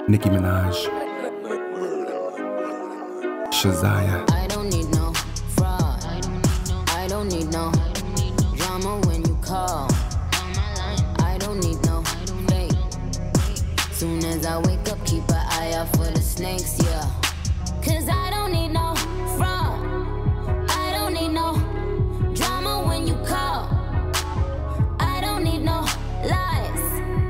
Nicki Minaj, Shezia. I don't need no fraud. I don't need no drama when you call. I don't need no fake. Soon as I wake up, keep an eye out for the snakes, yeah. Cause I don't need no fraud. I don't need no drama when you call. I don't need no lies.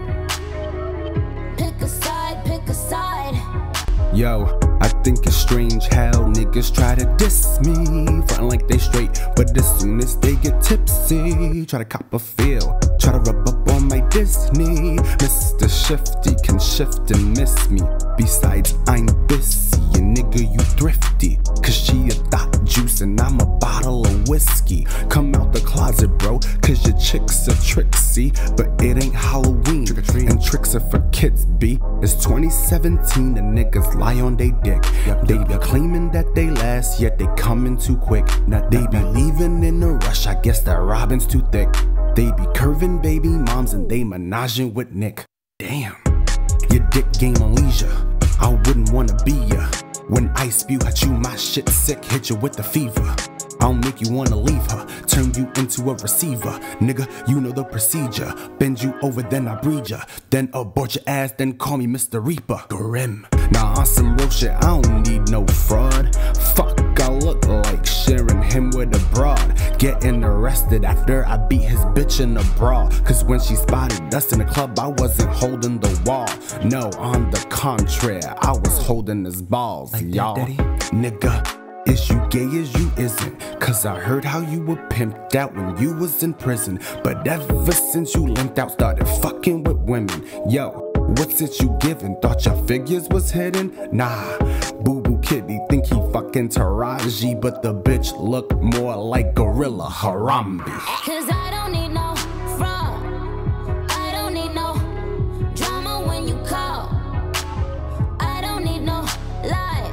Pick a side, pick a side. Yo, I think it's strange how niggas try to diss me, frontin' like they straight, but as soon as they get tipsy, try to cop a feel, try to rub up on my Disney. Mr. Shifty can shift and miss me. Besides, I'm busy, and nigga, you thrifty, cause she a thought juice and I'm a bottle of whiskey. Come out the closet, bro, cause your chick's a tricksy, but it ain't Halloween, and tricks are for kids, B. It's 2017, the niggas lie on they dick. They be claiming that they last, yet they coming too quick. Now they be leaving in a rush, I guess that Robin's too thick. They be curving baby moms and they menaging with Nick. Damn, your dick game on leisure, I wouldn't wanna be ya. When I spew at you, my shit sick, hit you with the fever. I'll make you wanna leave her, turn you into a receiver. Nigga, you know the procedure. Bend you over, then I breed ya. Then abort your ass, then call me Mr. Reaper. Grim. Nah, on some real shit, I don't need no fraud. Fuck, I look like sharing him with a broad. Getting arrested after I beat his bitch in a brawl. Cause when she spotted us in the club, I wasn't holding the wall. No, on the contrary, I was holding his balls, like y'all. Nigga, is you gay as you isn't? Cause I heard how you were pimped out when you was in prison, but ever since you limped out, started fucking with women. Yo, what's it you giving? Thought your figures was hidden? Nah, boo-boo kitty think he fucking Taraji, but the bitch look more like Gorilla Harambe. Cause I don't need no fraud. I don't need no drama when you call. I don't need no lies.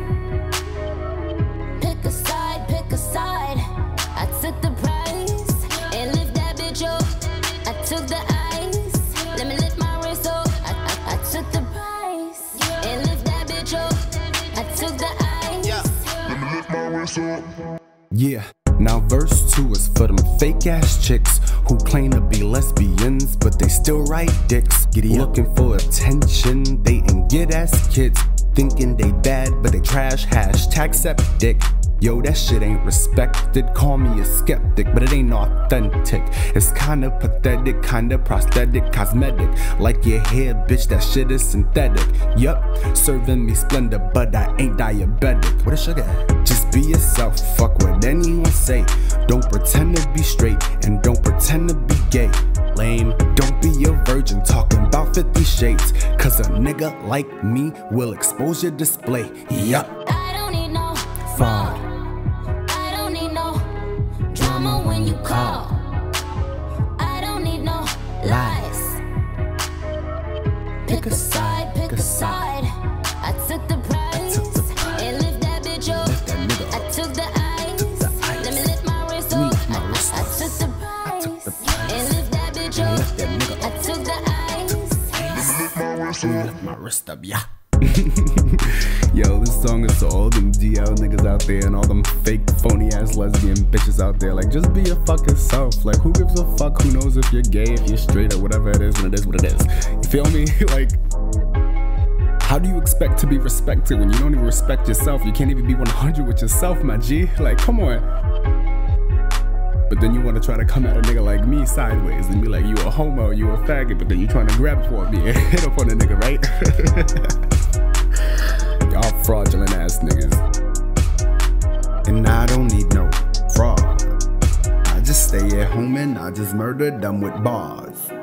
Pick a side, pick a side. I took the prize and lift that bitch up. I took the ice, let me lift my wrist up. I took the prize and lift that bitch up. I took the ice, let me lift my wrist up. Yeah, now verse 2 is for them fake ass chicks who claim to be lesbians, but they still write dicks. Looking for attention, they ain't get ass kids. Thinking they bad, but they trash, hashtag septic. Yo, that shit ain't respected, call me a skeptic, but it ain't authentic. It's kinda pathetic, kinda prosthetic, cosmetic. Like your hair, bitch, that shit is synthetic. Yup, serving me splendor, but I ain't diabetic. What a sugar? Just be yourself, fuck what anyone say. Don't pretend to be straight, and don't pretend to be gay. Lame, don't be a virgin talking about 50 shades, cause a nigga like me will expose your display. Yup. I don't need no fraud. I don't need no drama when you call. I don't need no lies. Pick a side, pick a side. I took the prize and lift that bitch up. I took the ice, let me lift my wrist up. I took the prize and lift that bitch up. I took the ice, lift my wrist up, yeah. Yo, this song is to all them DL niggas out there and all them fake phony ass lesbian bitches out there. Like, just be your fucking self. Like, who gives a fuck? Who knows if you're gay, if you're straight, or whatever it is when it is what it is. You feel me? Like, how do you expect to be respected when you don't even respect yourself? You can't even be 100 with yourself, my G. Like, come on. But then you want to try to come at a nigga like me sideways and be like, you a homo, you a faggot, but then you trying to grab for me and hit up on a nigga, right? Y'all fraudulent ass niggas. And I don't need no fraud. I just stay at home and I just murder them with bars.